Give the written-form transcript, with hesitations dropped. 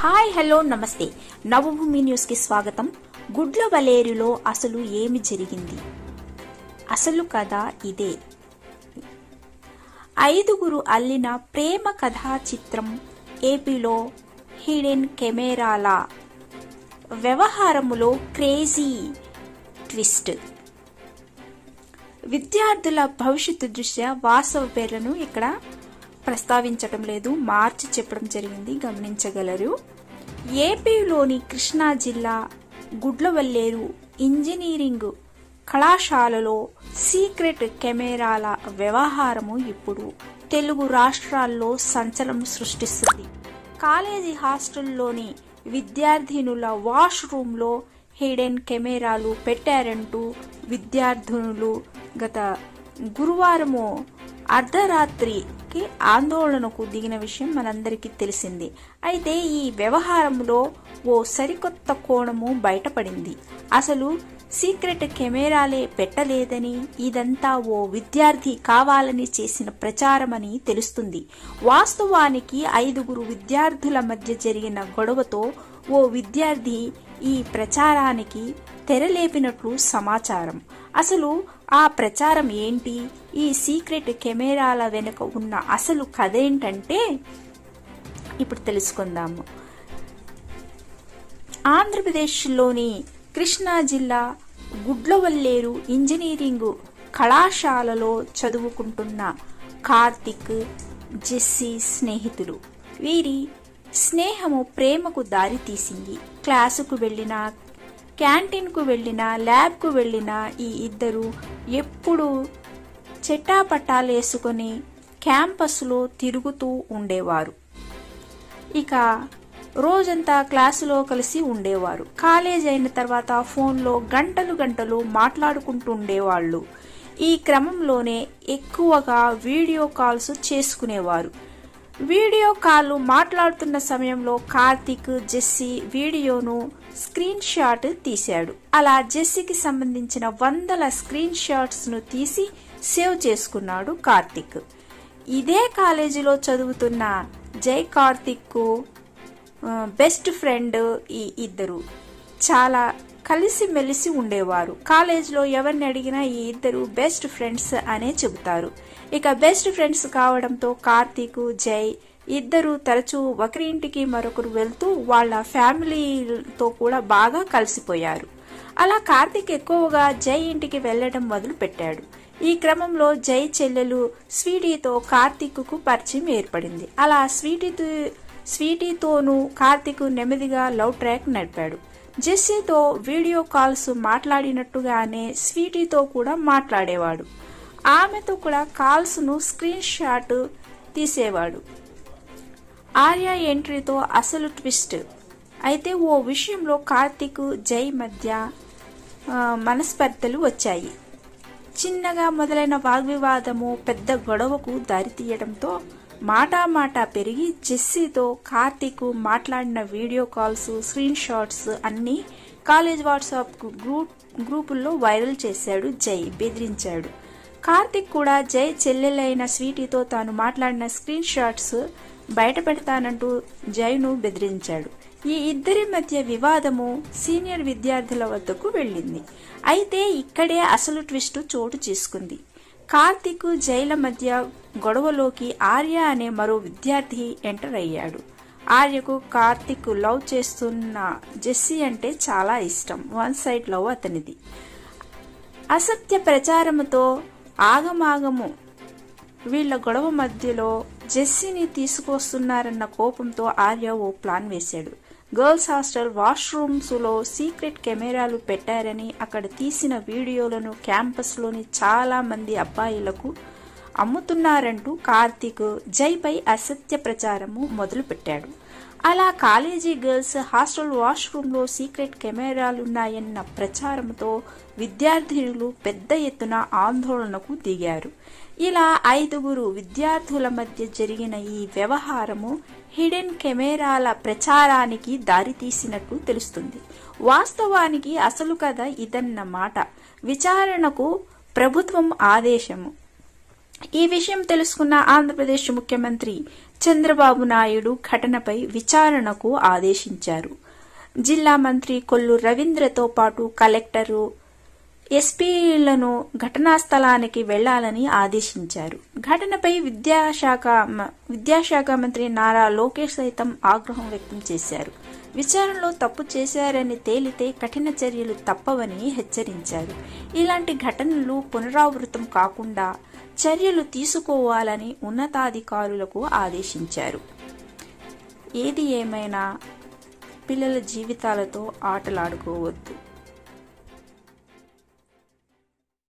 Hi hello నమస్తే Navabhoomi news కి స్వాగతం. గుడ్లవల్లేరులో అసలు ఏమి జరిగింది? అసలు కథ ఇదే. ఐదుగురు అల్లిన ప్రేమ కథా చిత్రం ఏపీలో హిడెన్ కెమెరాల వ్యవహారములో క్రేజీ ట్విస్ట్. విద్యార్థుల భవిష్యత్తు దృష్ట్యా వాస్తవ పేర్లను ఇక్కడ ప్రస్తావించటం లేదు, మార్చి చెప్పడం జరిగింది, గమనించగలరు. ఏపీలోని కృష్ణా జిల్లా గుడ్లవల్లేరు ఇంజనీరింగ్ కళాశాలలో సీక్రెట్ కెమెరాల వ్యవహారము ఇప్పుడు తెలుగు రాష్ట్రాల్లో సంచలనం సృష్టిస్తుంది. కాలేజీ హాస్టల్లోని విద్యార్థినుల వాష్రూమ్లో హిడెన్ కెమెరాలు పెట్టారంటూ విద్యార్థినులు గత గురువారము అర్ధరాత్రికి ఆందోళనకు దిగిన విషయం మనందరికీ తెలిసింది. అయితే ఈ వ్యవహారంలో ఓ సరికొత్త కోణము బయటపడింది. అసలు సీక్రెట్ కెమెరాలే పెట్టలేదని, ఇదంతా ఓ విద్యార్థి కావాలని చేసిన ప్రచారమని తెలుస్తుంది. వాస్తవానికి ఐదుగురు విద్యార్థుల మధ్య జరిగిన గొడవతో ఓ విద్యార్థి ఈ ప్రచారానికి తెరలేపినట్లు సమాచారం. అసలు ఆ ప్రచారం ఏంటి? ఈ సీక్రెట్ కెమెరాల వెనుక ఉన్న అసలు కథ ఏంటంటే ఇప్పుడు తెలుసుకుందాము. ఆంధ్రప్రదేశ్లోని కృష్ణా జిల్లా గుడ్లవల్లేరు ఇంజనీరింగ్ కళాశాలలో చదువుకుంటున్న కార్తిక్, జెస్సీ స్నేహితులు. వీరి స్నేహము ప్రేమకు దారి తీసింది. క్లాసుకు వెళ్లినా, క్యాంటీన్కు వెళ్లినా, ల్యాబ్కు వెళ్లినా ఈ ఇద్దరు ఎప్పుడు చెట్టాపట్టాలేసుకుని క్యాంపస్లో తిరుగుతూ ఉండేవారు. ఇక రోజంతా క్లాసులో కలిసి ఉండేవారు. కాలేజ్ అయిన తర్వాత ఫోన్లో గంటలు గంటలు మాట్లాడుకుంటూ ఉండేవాళ్ళు. ఈ క్రమంలోనే ఎక్కువగా వీడియో కాల్స్ చేసుకునేవారు. వీడియో కాల్ మాట్లాడుతున్న సమయంలో కార్తిక్ జెస్సీ వీడియోను స్క్రీన్ షాట్ తీశాడు. అలా జెస్సీకి సంబంధించిన వందల స్క్రీన్ షాట్స్ ను తీసి సేవ్ చేసుకున్నాడు కార్తిక్. ఇదే కాలేజీలో చదువుతున్న జై కార్తిక్ బెస్ట్ ఫ్రెండ్. ఈ ఇద్దరు చాలా కలిసిమెలిసి ఉండేవారు. కాలేజీలో ఎవరిని అడిగినా ఈ ఇద్దరు బెస్ట్ ఫ్రెండ్స్ అనే చెబుతారు. ఇక బెస్ట్ ఫ్రెండ్స్ కావడంతో కార్తీక్, జై ఇద్దరు తరచూ ఒకరింటికి మరొకరు వెళ్తూ వాళ్ళ ఫ్యామిలీతో కూడా బాగా కలిసిపోయారు. అలా కార్తీక్ ఎక్కువగా జై ఇంటికి వెళ్లడం మొదలు పెట్టాడు. ఈ క్రమంలో జై చెల్లెలు స్వీటీతో కార్తీక్ కు పరిచయం ఏర్పడింది. అలా స్వీటీతోనూ కార్తీక్ నెమ్మదిగా లవ్ ట్రాక్ నడిపాడు. జెస్సీతో వీడియో కాల్స్ మాట్లాడినట్టుగానే స్వీటీతో కూడా మాట్లాడేవాడు. ఆమెతో కూడా కాల్స్ ను స్క్రీన్ షాట్ తీసేవాడు. ఆర్య ఎంట్రీతో అసలు ట్విస్ట్. అయితే ఓ విషయంలో కార్తీక్, జై మధ్య మనస్పర్ధలు వచ్చాయి. చిన్నగా మొదలైన వాగ్వివాదము పెద్ద గొడవకు దారితీయడంతో మాటా పెరిగి జెస్సీతో కార్తీక్ మాట్లాడిన వీడియో కాల్స్, స్క్రీన్ షాట్స్ అన్ని కాలేజ్ వాట్సాప్ గ్రూపుల్లో వైరల్ చేశాడు. జై బెదిరించాడు. కార్తిక్ కూడా జై చెల్లెలైన స్వీటీతో తాను మాట్లాడిన స్క్రీన్ షాట్స్ బయట పెడతానంటూ జైను బెదిరించాడు. ఈ ఇద్దరి మధ్య వివాదము సీనియర్ విద్యార్థుల వద్దకు వెళ్లింది. అయితే ఇక్కడే అసలు ట్విస్ట్ చోటు చేసుకుంది. కార్తిక్, జైల మధ్య గొడవలోకి ఆర్య అనే మరో విద్యార్థి ఎంటర్ అయ్యాడు. ఆర్యకు కార్తిక్ లవ్ చేస్తున్న జెస్సీ అంటే చాలా ఇష్టం. వన్ సైడ్ లవ్ అతనిది. అసత్య ప్రచారముతో ఆగమాగము వీళ్ల గొడవ మధ్యలో జెస్సీని తీసుకొస్తున్నారన్న కోపంతో ఆర్య ఓ ప్లాన్ వేశాడు. గర్ల్స్ హాస్టల్ వాష్రూమ్స్ లో సీక్రెట్ కెమెరాలు పెట్టారని, అక్కడ తీసిన వీడియోలను క్యాంపస్ లోని చాలా మంది అబ్బాయిలకు అమ్ముతున్నారంటూ కార్తీక్ జైపై అసత్య ప్రచారము మొదలు పెట్టాడు. అలా కాలేజీ గర్ల్స్ హాస్టల్ వాష్రూమ్ లో సీక్రెట్ కెమెరాలున్నాయన్న ప్రచారంతో విద్యార్థినులు పెద్ద ఎత్తున ఆందోళనకు దిగారు. ఇలా ఐదుగురు విద్యార్థుల మధ్య జరిగిన ఈ వ్యవహారము హిడెన్ కెమెరాల ప్రచారానికి దారితీసినట్టు తెలుస్తుంది. వాస్తవానికి అసలు కథ ఇదన్నమాట. విచారణకు ప్రభుత్వం ఆదేశము. ఈ విషయం తెలుసుకున్న ఆంధ్రప్రదేశ్ ముఖ్యమంత్రి చంద్రబాబు నాయుడు ఘటనపై విచారణకు ఆదేశించారు. జిల్లా మంత్రి కొల్లు రవీంద్రతో పాటు కలెక్టరు, ఎస్పీలను ఘటనా స్థలానికి వెళ్లాలని ఆదేశించారు. ఘటనపై విద్యాశాఖ మంత్రి నారా లోకేష్ సైతం ఆగ్రహం వ్యక్తం చేశారు. విచారణలో తప్పు చేశారని తేలితే కఠిన చర్యలు తప్పవని హెచ్చరించారు. ఇలాంటి ఘటనలు పునరావృతం కాకుండా చర్యలు తీసుకోవాలని ఉన్నతాధికారులకు ఆదేశించారు. ఏది ఏమైనా పిల్లల జీవితాలతో ఆటలాడుకోవద్దు.